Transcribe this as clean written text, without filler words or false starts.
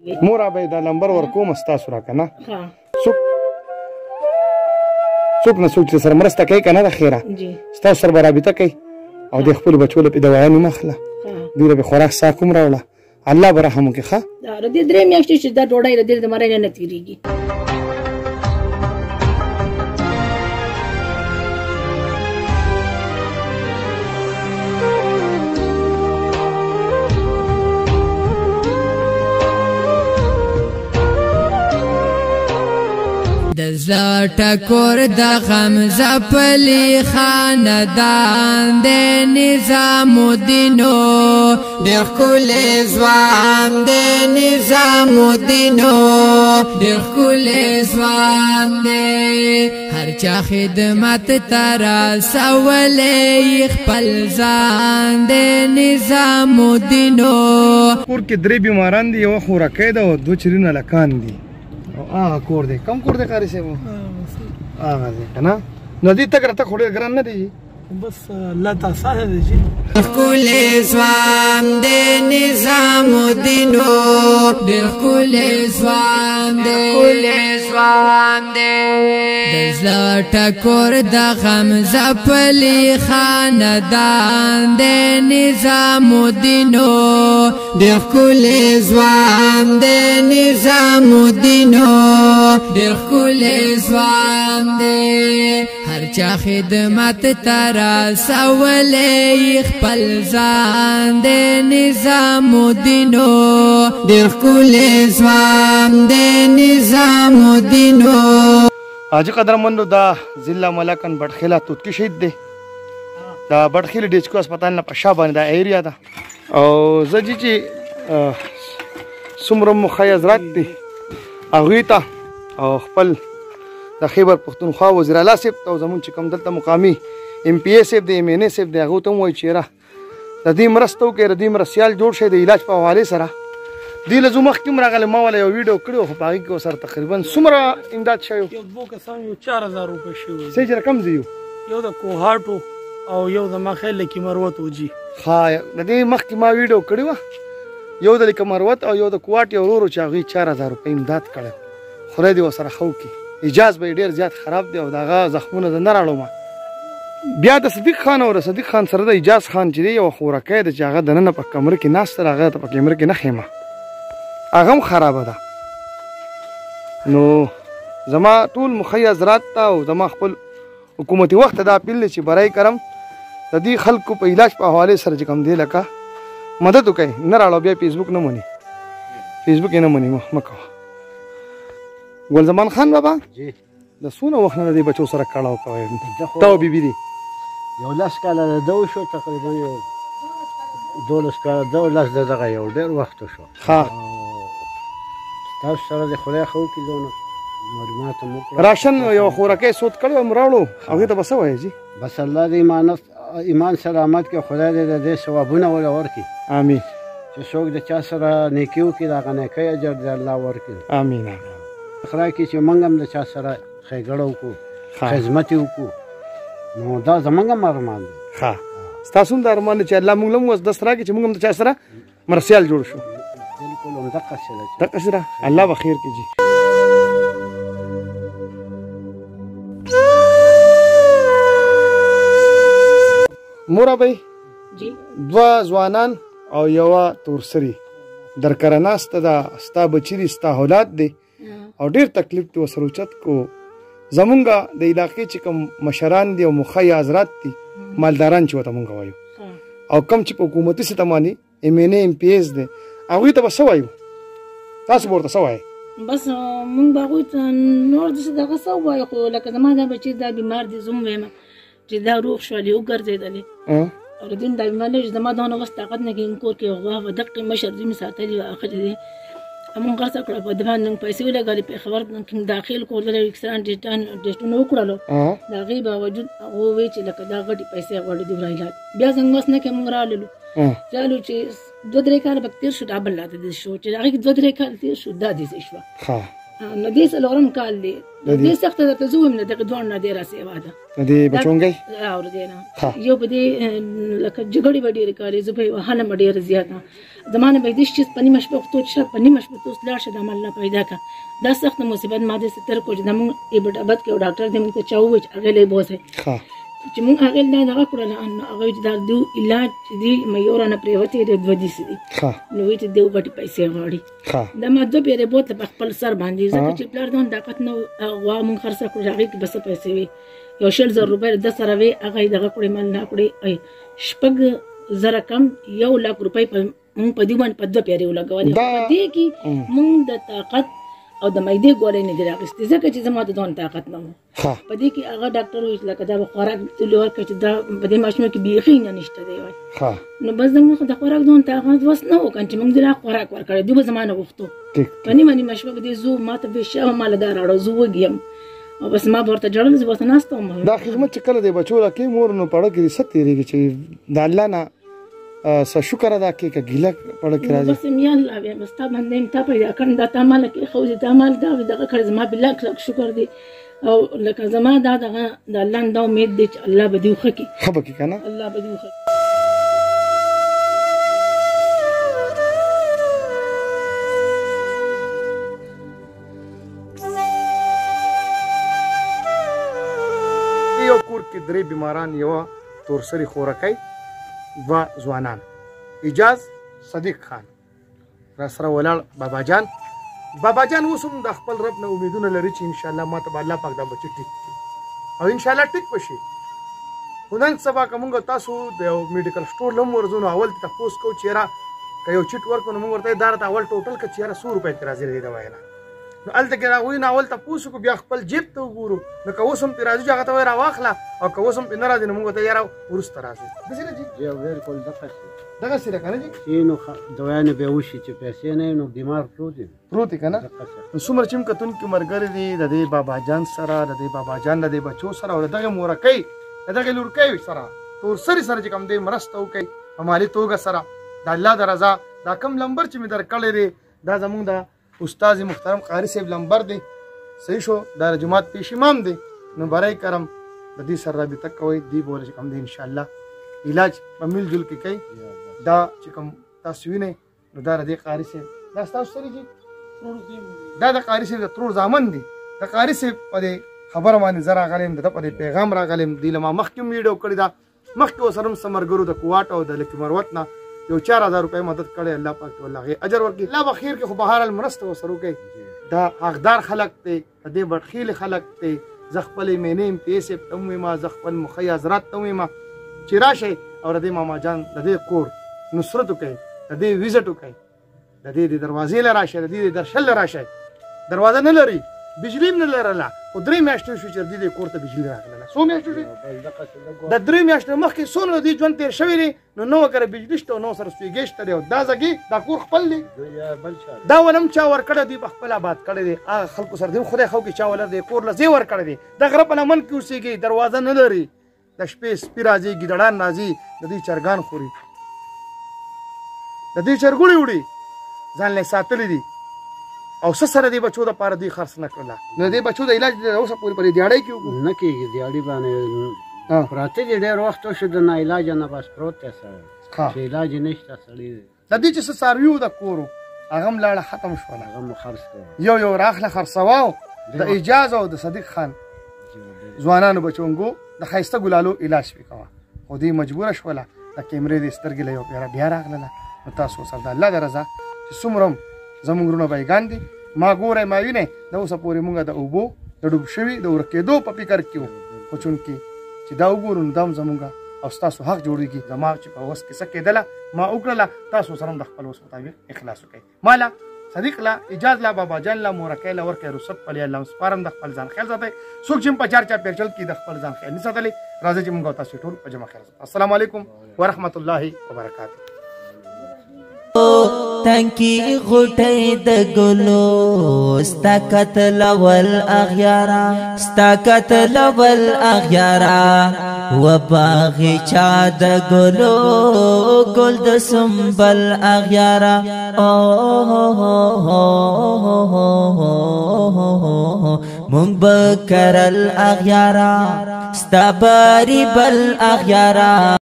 مور به دا نمبر ورکوم ستاسو را کنه څوک نه څوک چې سره مرسته کوي کنه د خیره ستاسو سره به رابطه کوي او د خپلو بچو لپاره دوايانې مه اخله دوی له به خوراک ساک هم راوړه الله به رحم وکړي ښه د دې 3 میاشتې چې دا ډوډۍ د دې د مرۍ نه تېرېږي د زړه ټکور د غمزه پلي خاندان د نظام الدینو ډېر ښکلی ځوان د نظام الدینو ډېر ښکلی ځوان دی هر چا خدمت ته رسولی خپل ځان د نظام الدینو کور کې 3 بیماران دي یوه خوراکی ده او 2 چرینه لکان دي هغه کور دی کم کور دی قاري صاحب هغه دی که نه نو دې تګ راته خو ډېر ګران نه دی بس الله ته اسانه دی چې ښکلی ځوان د نظام الدینو ډېر ښکلی ځوان دی د زړه ټکور د غمزه پلي خاندان د نظام الدینو ډېر ښکلی ځوان د نظام الدینو ډېر ښکلی ځوان دی هر چا خدمت ته رسولی خپل ځان د نظام الدینو ډېر ښکلی ځوان د نظام الدینو حاجي قدرمندو دا ضلع ملکن بټخیله توتکي شهید دی دا بټخیل ډیچکو هسپتال نه په شا باندې دا ایریا ده او زه چې څومره مخی حضرات دي هغوی ته او خپل د خیبر پښتونخوا وزیر اعلی صاحب ته او زمونږ چې کوم دلته مقامي ایم پی اے صاحب دی ایم این اے صاحب دی هغو ته هم وایي چې یاره د دې مرسته وکړئ د دې مرستیال جوړ شي د علاج په حوالې سره دې له زه مخکې هم راغلی ما والا یو ویډیو کړی و خو په هغې کې ورسره تقریبا څومره امداد شوی یو 2 کسان یو 4000 روپۍ شوي صحیح چې رقم زه یو د کوهاټو او یو زما خیال لکي مروت وجي ها د دې مخکې ما ویډیو کړی وه یو د لکه مروت او یو د کوهاټ یو ورور چې هغوی 4000 روپۍ امداد کړی خدای دې ورسره ښه وکړي اجاز به یې ډېر زیات خراب دی او د هغه زخمونه زه نه راړم بیا د صدیق خان او د صدیق خان سره د اجاز خان چې دی یوه خوراکی ده چې هغه دننه په کمره کې ناسته ده هغه ته په کمره کې نه ښیمه هغه هم خرابه ده نو زما ټول مخی حضرات ته او زما خپل حکومتي وخت ته دا اپیل دی چې برای کرم د دې خلکو په علاج په حوالې سره چې کوم دی لکه مدد وکړئ نه راړو بیا فیسبوک نه مني فیسبوک یې نه مني مه کوه ګل زمان خان بابا د څونه وخت نه د دې بچو سره کړاو کوئ ته او بیبي دي یو 10 کاله د ده وشو تقریبا یو 12 کاله ده او 10 د دغه یو ډېر وخت شو ښه تاسو سره د خدای ښه وکړي دونه معلومات هم وکړه راشن یوه خوراکی سود کړی وم راوړو هغې ته به څه وایې جي بس الله د ایمان سلامت کړي خدای دې د دې ثوابونه وله ورکړي امین چې څوک د چا سره نیکي وکړي د هغه نیکۍ اجر دې الله ورکړي امین خدای کې چې موږ هم د چا سره ښېګړه وکړو خدمت یې وکړو نو دا زموږ هم ارمان دی ښه ستاسو هم دا ارمان دی چې الله موږ له هم اوس دست راکړي چې موږ هم د چا سره مرسیال جوړ شو بلکل همدقسې ده دقسې ده الله به خیر کړي مور ابۍ دوه ځوانان او یوه تورسري درکره ناسته ده ستا بچي دي ستا اولاد دی او ډېر تکلیف دی ورسره اوچت کو زمونږ د علاقې چې کوم مشران دي او مخی حضرات دي مالداران چې ورته مونږ وایو او کم چې په حکومتي سطح باندې ایم این اے ایم پی ایس دی هغوی ته به څه وایو تاسو به ورته څه وایئ بس مونږ به هغوی ته نور داسې دغه څه ووایو خو لکه زما دا بچي دا بیمار دي زه هم وایم چې دا روغ شولې وګرځېدلې او د دین دا بیمار نه چې زما دونه وس طاقت نه کېږي کور کې غوا به دقې مشر دې مې ساتلي وه اخر دې مونږ غرڅه کړه په د باندې پیسې ولګولې پېښور کې داخل کړل اکسران ټېسټونه وکړلو د هغې باوجود هغه وویل چې لکه دا غټې پیسې غواړي دومره علاج بیا زموږ وس نه کې مونږ راللو رالو چې 2-3 کاله به تېر شو دا بل راته داسې شو چې د هغې 2-3 کاله تېر شو دا داسې شوه نو دې څلورم کال دی دې سخته درته زه ویم نه دغه دواړو نه دی راسېوا ده د دې بچونګۍ اورېدې نه یو په دې لکه جګړې به ډېرې کولې زه به یې وهلم ډېره زیاته زمانه به دې شي په نیمه شپه وختو چې په نیمه شپه اوس لاړ شه د عمل الله پیدا کا دا سخت مصیبت ما دې ستر کو چې موږ ایبټ ابد کې ډاکټر دې موږ ته چاوي چې هغه له بوزه چې موږ هغه نه دغه کړل ان هغه چې دا دو علاج دې مې اور نه پریوته دې د ودی سي نو وی ته دې وګټي پیسې غواړي دا ما د پیره بوت په خپل سر باندې ځکه چې پلار دون طاقت نو وا موږ خرڅ کړو هغه کې بس پیسې وي یو 10000 روپۍ د سره وی هغه دغه کړی مال نه کړی شپږ زره کم 1,00,000 روپۍ موږ په دې باندې په دوه پیری ولګولې په دې کې موږ د طاقت او د مېدې ګولې نه دراغستې ځکه چې زما د دون طاقت نه په دې کې هغه ډاکټر وی لکه دا خوراک تلور کړي چې دا په دې ماشوم کې بیخي نه نشته دی وای نو بس موږ د خوراک دون طاقت وس نه وکړ چې موږ دا خوراک ورکړې دوه زمانه وختو پني منی مشوق دې زو ماته به شاو مالدار اړو زو وګیم او بس ما ورته جوړل زه وته ناستم دا خدمت چې کله دی بچو لکه مور نو پړه کې ستېریږي چې د الله نه شکر ادا کې ګیله پړه کې راځي بس مې الله بیا بس تا باندې تا پیدا کړم دا تعامل کې خو دې تعامل دا دغه کړ زما بالله شکر دی او لکه زما دا دغه د الله د امید دی چې الله به دې وخکي خبر کې کنه الله به دې وخکي یو کور کې درې بیماران یو تورسري خورکای و ځوانان اجاز صدیق خان را سره ولاړ بابا جان اوس هم د خپل رب نه امیدونه لري چې ان شاء الله ماته به الله پاک دا بچی ټیک کړي او ان شاء الله ټیک بشي خو نن سبا که موږ تاسو د یو میډیکل سټور لم ورځو نو اول تپوس کوو چې یاره که یو چیټ ورکړو نو موږ ورته دا راته اول ټوټل که چې یاره 100 روپۍ ترې راځي دې دوا نه نو هلته کې راغوي نه اول تپوس کو بیا خپل جیب ته وګورو نو که اوس هم پرې راځي چې هغه ته وایي راواخله او که اوس هم پرې نه راځي نو موږ ورته یاره وروسته راځي داسې نه جي بالکل دغسې ده که نه جي نو دوايانې به وشي چې پیسې نه وي نو بیمار پروت دی که نه نو څومره چې هم کتونکي ملګري دي د دې بابا جان سره د دې بابا جان د دې بچو سره او د دغې مورکۍ د دغې لورکۍ سره تورسري سره چې کوم دی مرسته وکړئ په مالي توګه سره د الله د رضا دا کم لمبر چې مې درکړی دی دا زمونږ د استاد محترم قاري صاحب لمبر دی صحیح شو دا د جومات پیش امام دی نو برای کرم د دې سره رابطه کوئ دی بوله چې کوم دی انشاءالله علاج په میل جل کې کوي دا چې کوم تاسو وینئ نو دا د دې قاري صاحب دا ستاسو سره دي دا د قاري صاحب د ترور زامن دي د قاري صاحب په دې خبره باندې زه راغلم د ده په دې پیغام راغلم دې له ما مخکې ویډیو کړې ده مخکې ورسره هم څه ملګرو د کوواټ او د لکي مروت نه یو 4000 روپۍ مدد کړی الله پاک ته الله اجر ورکړي الله به خیر کې خو بهرحال مرسته ورسره وکړئ دا حقدار خلک دی د دې بدخیل خلک دی زه خپلې مینې امتیې صاحب ته هم ویمه زه خپل مخی حضرات ته هم ویمه چې راشئ او د دې ماما جان د دې کور نصرت وکړئ د دې وزټ وکړئ د دې دروازې له راشئ د دې درشل له راشئ دروازه نه لري بجلی هم نه لرله خو 3 میاشتې شو چې د دې کور ته بجلی راغله څو میاشتې شوې د 3 میاشتې مخکې څونه د دې ژوند تېر شوی دی نو نو وګوره بجلی شته او نو سره سویګی شته دی او دا ځګې دا کور خپل دی دا ول هم چا ورکړی دوی په خپل آباد کړی دی هغه خلکو سره دی خدای خو کې چا ولر دی کور له ځای ورکړی دی د غره په لمن کې اوسېږي دروازه نه لري د شپې سپي راځي ګیدړان راځي د دوی چرګان خوري د دوی چرګوړي وړي ځان له ساتلی دي او څه سره دې بچو دپاره دوی خرڅ نه کړله نو دې بچو د علاج اوسه پورې په دې دیاړۍ کې وکړو نه کېږي دیاړي باندې پراته دي ډېر وخت وشو د ناعلاجه نه بس پروت دی سړی چې علاج یې نشته سړي د دې چې څه څاروي وو د کورو هغه هم لاړه ختم شوله هغه مو خرڅ کړه یو راخله خرڅواو د اجاز او د صدیق خان ځوانانو بچونګو د ښایسته ګلالو علاج پې کوه خو دوی مجبوره شوله د کیمرې د سترګې له یو پیره بیا راغلله نو تاسو سره د الله د رضا چې څومره هم زموږ وروڼه بایګان دي ما ګورئ ما وینئ د اوسه پورې موږ د اوبو د ډوب شوي د ورکېدو په فکر کې وو خو چونکې چې دا وګورو نو دا هم زموږ او ستاسو حق جوړېږي زما چې په وس کې څه کېدله ما وکړله تاسو سره هم د خپل وس مطابق اخلاص وکړئ ما له صدیق لا اجاز لا بابا جان لا مورکۍ لا ورکړئ رخصت پلی الله سپارم د خپل ځان خیال ساتئ څوک چې په چار پیرچل کې د خپل ځان خیال نه ساتلی راځئ چې موږ او تاسو ټول په جمع خیال ساتو السلام علیکم ورحمت الله وبرکاته تنکی غټي د ګلو ستا قتل ول اغیارا ستا قتل ول اغیارا و باغ چا د ګلو ګل د سنبل اغیارا او مونږ بکرل اغیارا ستا بری بل اغیارا